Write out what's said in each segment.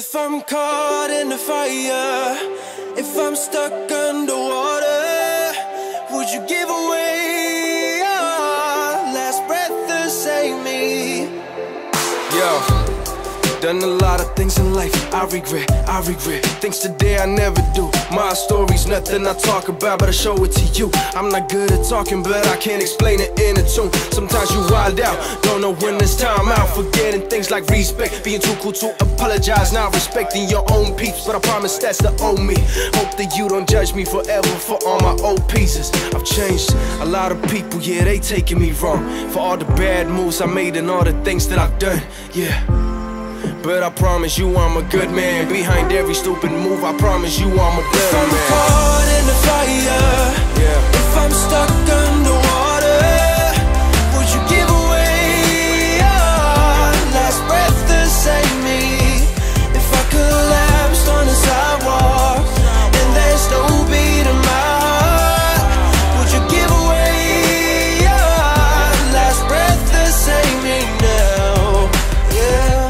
If I'm caught in the fire, if I'm stuck underwater, would you give away your last breath to save me? Yo, done a lot of things in life I regret. Things today I never do. My story's nothing I talk about, but I show it to you. I'm not good at talking, but I can't explain it in a tune. Sometimes you wild out, don't know when it's time out. Forgetting things like respect, being too cool to apologize, not respecting your own peeps, but I promise that's the old me. Hope that you don't judge me forever for all my old pieces. I've changed a lot of people, yeah, they taking me wrong for all the bad moves I made and all the things that I've done, yeah. But I promise you I'm a good man. Behind every stupid move, I promise you I'm a better man. If I'm caught in the fire, yeah. If I'm stuck underwater, would you give away your last breath to save me? If I collapsed on the sidewalk and there's no beat in my heart, would you give away your last breath to save me now? Yeah.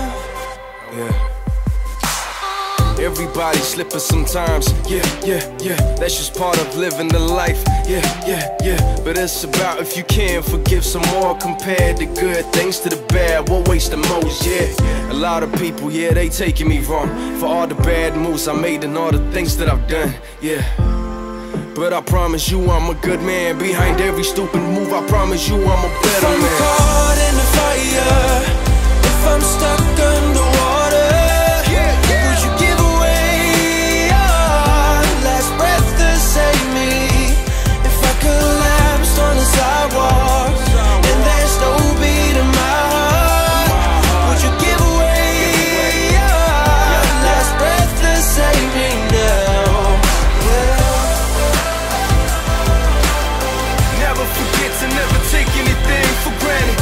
Everybody slipping sometimes, yeah. That's just part of living the life, yeah. But it's about if you can forgive some more, compared the good things to the bad, what wastes the most, yeah. A lot of people, yeah, they taking me wrong for all the bad moves I made and all the things that I've done, yeah. But I promise you I'm a good man. Behind every stupid move, I promise you I'm a better man. If I'm caught in the fire, if I'm stuck underwater, would you give away your last breath to save me? If I collapsed on the sidewalk and there's no beat in my heart, would you give away your last breath to save me now? Never forget to never take anything for granted.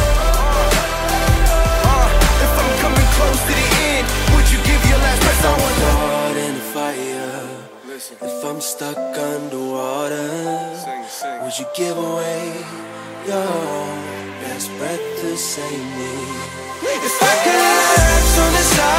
If I'm coming close to the end, would you give your last breath? If I'm caught in the fire, if I'm stuck underwater, would you give away your last breath to save me? If I collapse on the side